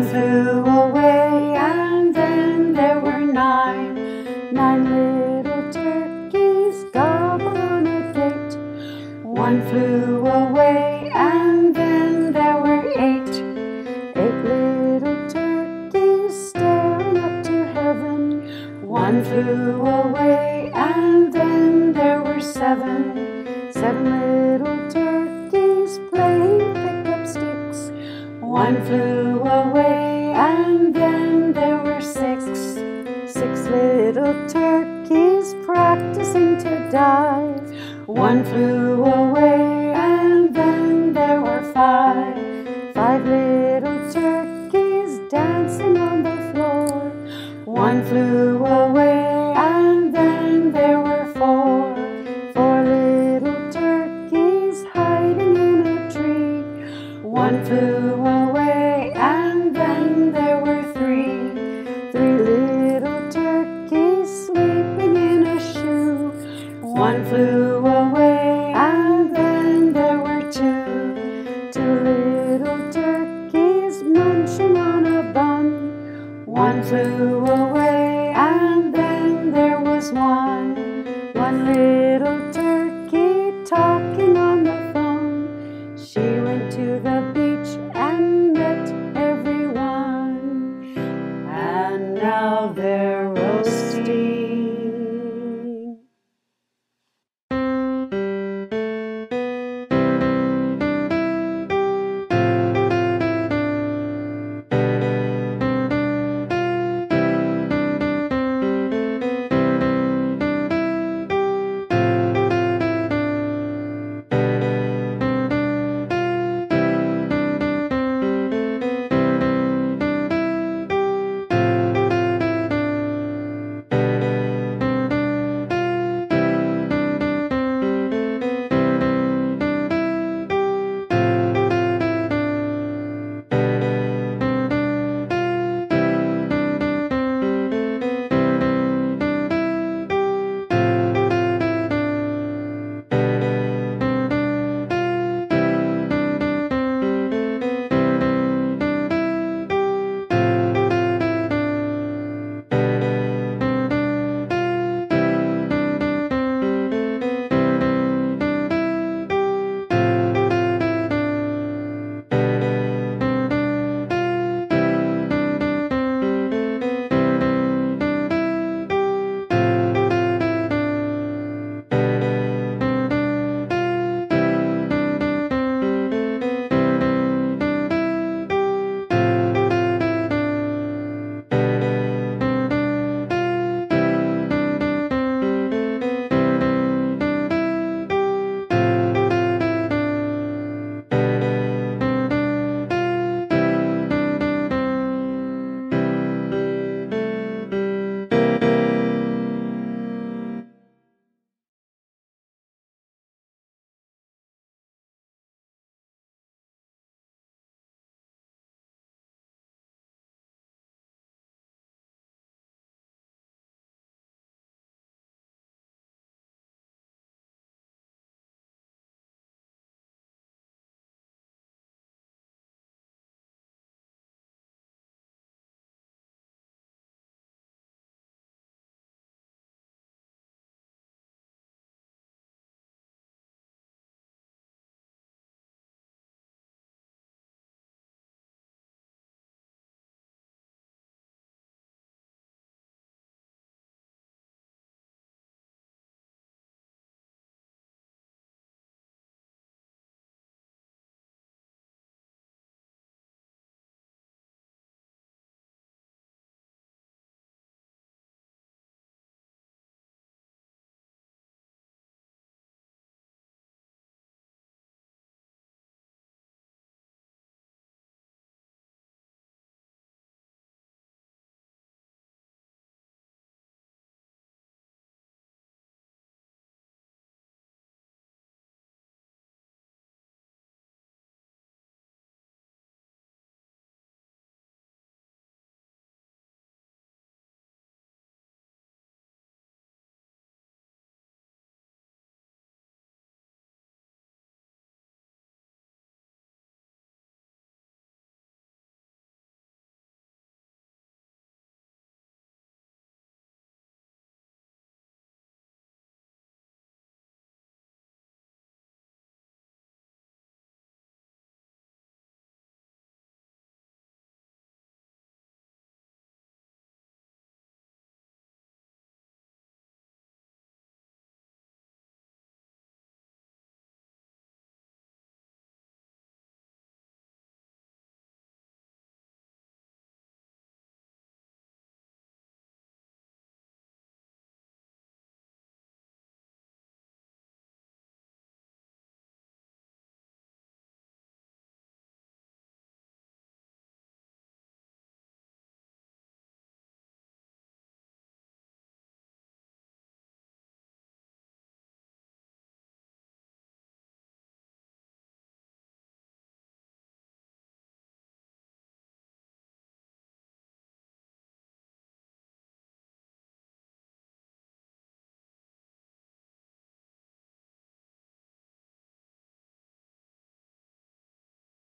flew away, and then there were nine. Nine little turkeys gobbled on a gate. One flew away, and then there were eight. Eight little turkeys staring up to heaven. One flew away, and then there were seven. Seven little turkeys playing pick-up sticks. One flew away, and then there were six. Six little turkeys practicing to dive. One flew away, and then there were five. Five little turkeys dancing on the floor. One flew away, and then there were four. Four little turkeys hiding in a tree. One flew away, and then there were three. Three little turkeys sleeping in a shoe. One flew away, and then there were two. Two little turkeys munching on a bun. One flew away, and then there was one. One little turkey